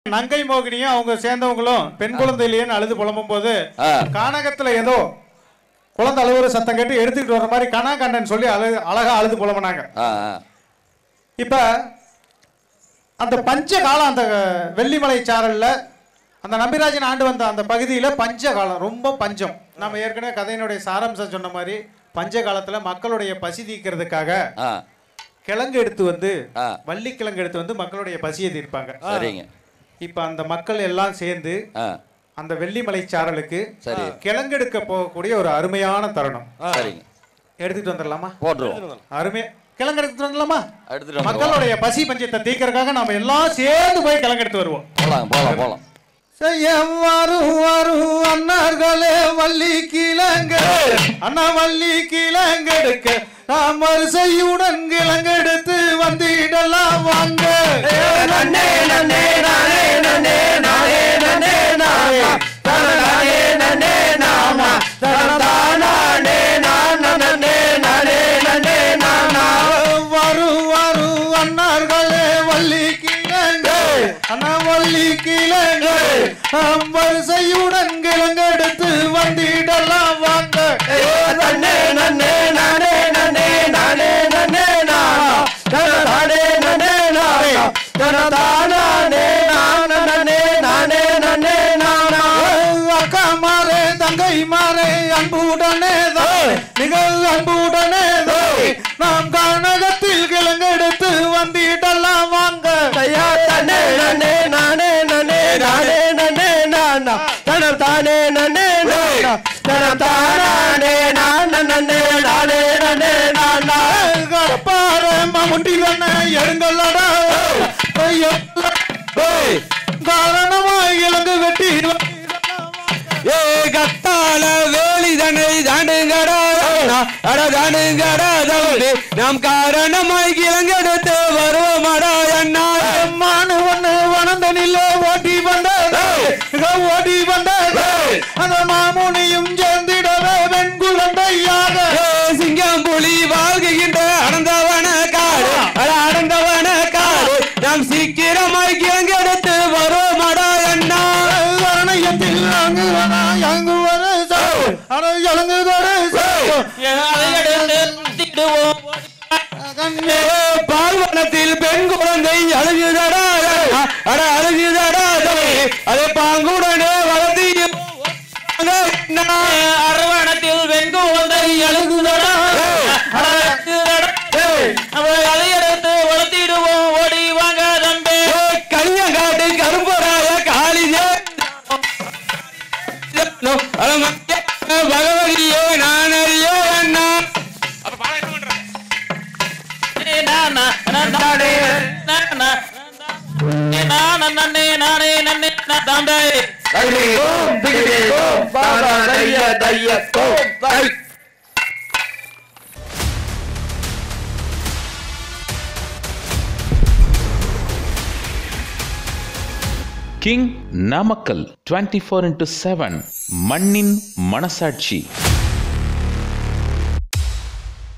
நங்கை மோகினியும் அவங்க சேர்ந்தவங்களும் பெண் குழந்தை இல்லையேன்னு அழுது புலம்பும் போது கானகத்துல ஏதோ குழந்தை அழுவுற சத்தம் கேட்டு எடுத்துக்கிட்டு வர மாதிரி கனா கண்டன் சொல்லி அழகா அழுது புலம்புனாங்க. இப்ப அந்த பஞ்ச காலம் அந்த வெள்ளிமலை சாரல்ல அந்த நம்பிராஜன் ஆண்டு வந்த அந்த பகுதியில பஞ்ச காலம் ரொம்ப பஞ்சம். நம்ம ஏற்கனவே கதையினுடைய சாராம்சம் சொன்ன மாதிரி பஞ்ச காலத்துல மக்களுடைய பசி தீர்க்கிறதுக்காக கிழங்கு எடுத்து வந்து வள்ளி கிழங்கு எடுத்து வந்து மக்களுடைய பசியை தீர்ப்பாங்க. இப்ப அந்த மக்கள் எல்லாம் சேர்ந்து அந்த வெள்ளிமலை சாரலுக்கு கிழங்கு எடுக்க போகக்கூடிய ஒரு அருமையான தருணம். எடுத்துட்டு வந்துடலாமா? அருமையா கிழங்கு எடுத்துட்டு வந்துடலாமா? மக்களுடைய பசி பஞ்சத்தை தீர்க்கறதுக்காக நாம எல்லாம் சேர்ந்து போய் கிழங்கு எடுத்து வருவோம். வரும் அண்ணார்களே வள்ளி கிழங்கு அண்ணா வள்ளி கிழங்கெடுக்க நாம் வரிசையுடன் கிழங்கெடுத்து வந்திடலாம் வாங்க. வரும் அண்ணார்களே வள்ளி கிழங்கு அண்ணா வள்ளி கிழங்கு வரிசையுடன் கிழங்கெடுத்து வந்திடலாம் வாங்க. அக்கா மாறே தங்கை மாறே அன்புடனே நிகழ் அன்புடனே நாம் கானகத்தில் கிழங்கெடுத்து வந்திடலாம் வாங்க. காரணமாய் இலங்கு வெட்டி கத்தால வேலிதனை தாண்டுங்கடா நாம் காரணமாய் கிழங்கெடுத்து வருவோமடா. என்ன மானு ஒண்ணு வனந்தனில ஓட்டி வந்தது அந்த மாமுனியும் சேர்ந்திடவே பெண் குழந்தையாக சிங்கம் புலி வாழ்கின்ற அடந்தவன காடு நாம் சீக்கிரமாய் கிழங்கெடுத்து வருவோமடா. என்ன வரணயத்தில் பால்வனத்தில் பெண் குழந்தை அழுகுதடா அதை பாங்குடனே வளர்த்தி அரவணத்தில் பெண் குழந்தை அழுகுதடா அதையெடுத்து வளர்த்திடுவோம் ஓடி வாங்க தம்பி. கலியங்காட்டு கரும்பராய காளிஜே பகவதியே நான் அறியோ அண்ணா கிங் நாமக்கல் 24x7 மண்ணின் மனசாட்சி.